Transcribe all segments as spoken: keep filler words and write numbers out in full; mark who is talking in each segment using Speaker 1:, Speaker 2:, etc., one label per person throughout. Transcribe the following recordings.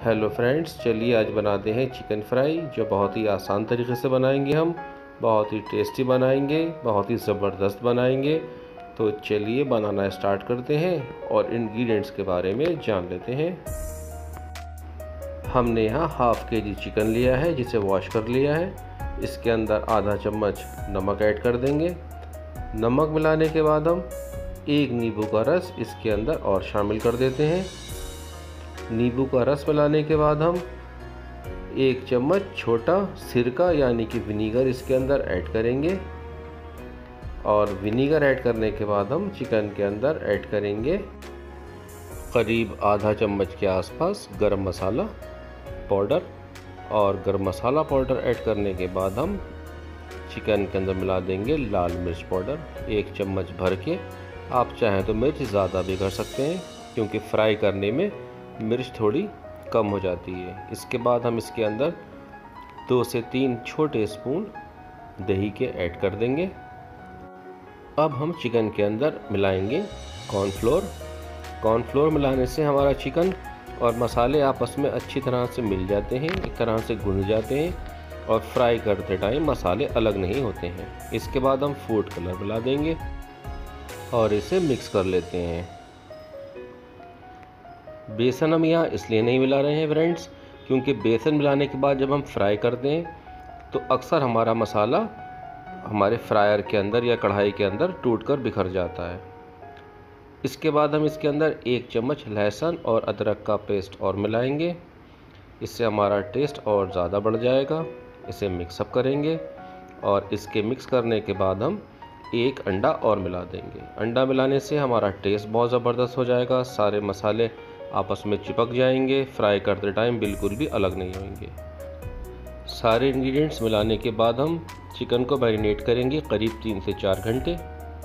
Speaker 1: Hello friends, चलिए आज बनाते हैं चिकन फ्राई, जो बहुत ही आसान तरीके से बनाएंगे। हम बहुत ही टेस्टी बनाएंगे, बहुत ही ज़बरदस्त बनाएंगे। तो चलिए बनाना स्टार्ट करते हैं और इंग्रेडिएंट्स के बारे में जान लेते हैं। हमने यहाँ हाफ़ के जी चिकन लिया है, जिसे वॉश कर लिया है। इसके अंदर आधा चम्मच नमक ऐड कर देंगे। नमक मिलाने के बाद हम एक नींबू का रस इसके अंदर और शामिल कर देते हैं। नींबू का रस मिलाने के बाद हम एक चम्मच छोटा सिरका यानी कि विनीगर इसके अंदर ऐड करेंगे। और विनीगर ऐड करने के बाद हम चिकन के अंदर ऐड करेंगे करीब आधा चम्मच के आसपास गरम मसाला पाउडर। और गरम मसाला पाउडर ऐड करने के बाद हम चिकन के अंदर मिला देंगे लाल मिर्च पाउडर एक चम्मच भर के। आप चाहें तो मिर्च ज़्यादा भी कर सकते हैं, क्योंकि फ्राई करने में मिर्च थोड़ी कम हो जाती है। इसके बाद हम इसके अंदर दो से तीन छोटे स्पून दही के ऐड कर देंगे। अब हम चिकन के अंदर मिलाएंगे कॉर्नफ्लोर। कॉर्नफ्लोर मिलाने से हमारा चिकन और मसाले आपस में अच्छी तरह से मिल जाते हैं, एक तरह से घुल जाते हैं और फ्राई करते टाइम मसाले अलग नहीं होते हैं। इसके बाद हम फूड कलर मिला देंगे और इसे मिक्स कर लेते हैं। बेसन हम यहाँ इसलिए नहीं मिला रहे हैं फ्रेंड्स, क्योंकि बेसन मिलाने के बाद जब हम फ्राई करते हैं तो अक्सर हमारा मसाला हमारे फ्रायर के अंदर या कढ़ाई के अंदर टूटकर बिखर जाता है। इसके बाद हम इसके अंदर एक चम्मच लहसुन और अदरक का पेस्ट और मिलाएंगे। इससे हमारा टेस्ट और ज़्यादा बढ़ जाएगा। इसे मिक्सअप करेंगे और इसके मिक्स करने के बाद हम एक अंडा और मिला देंगे। अंडा मिलाने से हमारा टेस्ट बहुत ज़बरदस्त हो जाएगा। सारे मसाले आपस में चिपक जाएंगे, फ्राई करते टाइम बिल्कुल भी अलग नहीं होंगे। सारे इंग्रेडिएंट्स मिलाने के बाद हम चिकन को मैरिनेट करेंगे करीब तीन से चार घंटे।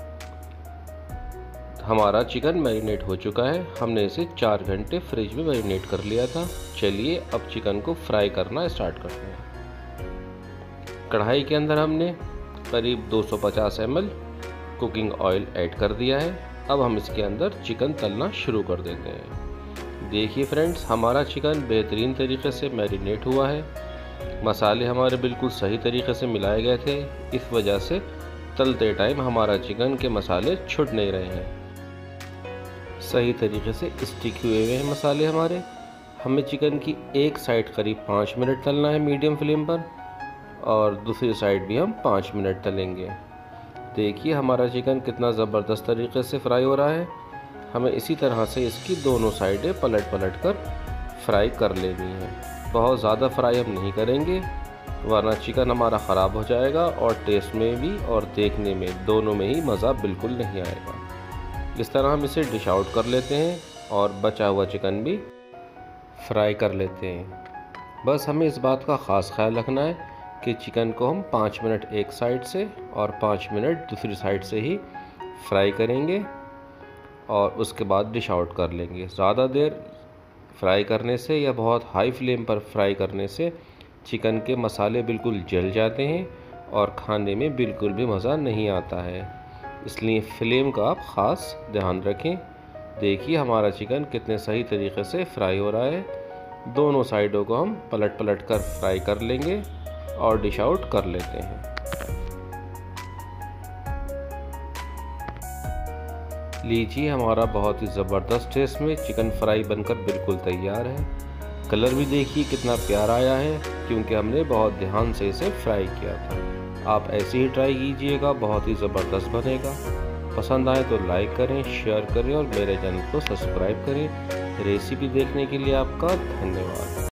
Speaker 1: हमारा चिकन मैरिनेट हो चुका है, हमने इसे चार घंटे फ्रिज में मैरिनेट कर लिया था। चलिए अब चिकन को फ्राई करना स्टार्ट करते हैं। कढ़ाई के अंदर हमने करीब दो सौ पचास M L cooking oil add कर दिया है। अब हम इसके अंदर चिकन तलना शुरू कर देते हैं। देखिए फ्रेंड्स, हमारा चिकन बेहतरीन तरीके से मैरिनेट हुआ है। मसाले हमारे बिल्कुल सही तरीके से मिलाए गए थे, इस वजह से तलते टाइम हमारा चिकन के मसाले छूट नहीं रहे हैं। सही तरीके से स्टिक हुए हुए हैं मसाले हमारे। हमें चिकन की एक साइड करीब पाँच मिनट तलना है मीडियम फ्लेम पर, और दूसरी साइड भी हम पाँच मिनट तलेंगे। देखिए हमारा चिकन कितना ज़बरदस्त तरीके से फ्राई हो रहा है। हमें इसी तरह से इसकी दोनों साइडें पलट पलट कर फ्राई कर लेनी है। बहुत ज़्यादा फ्राई हम नहीं करेंगे, वरना चिकन हमारा ख़राब हो जाएगा और टेस्ट में भी और देखने में दोनों में ही मज़ा बिल्कुल नहीं आएगा। इस तरह हम इसे डिश आउट कर लेते हैं और बचा हुआ चिकन भी फ्राई कर लेते हैं। बस हमें इस बात का ख़ास ख्याल रखना है कि चिकन को हम पाँच मिनट एक साइड से और पाँच मिनट दूसरी साइड से ही फ्राई करेंगे और उसके बाद डिश आउट कर लेंगे। ज़्यादा देर फ्राई करने से या बहुत हाई फ्लेम पर फ्राई करने से चिकन के मसाले बिल्कुल जल जाते हैं और खाने में बिल्कुल भी मज़ा नहीं आता है। इसलिए फ्लेम का आप ख़ास ध्यान रखें। देखिए हमारा चिकन कितने सही तरीके से फ्राई हो रहा है। दोनों साइडों को हम पलट पलट कर फ्राई कर लेंगे और डिश आउट कर लेते हैं। लीजिए हमारा बहुत ही ज़बरदस्त टेस्ट में चिकन फ्राई बनकर बिल्कुल तैयार है। कलर भी देखिए कितना प्यारा आया है, क्योंकि हमने बहुत ध्यान से इसे फ्राई किया था। आप ऐसे ही ट्राई कीजिएगा, बहुत ही ज़बरदस्त बनेगा। पसंद आए तो लाइक करें, शेयर करें और मेरे चैनल को सब्सक्राइब करें। रेसिपी देखने के लिए आपका धन्यवाद।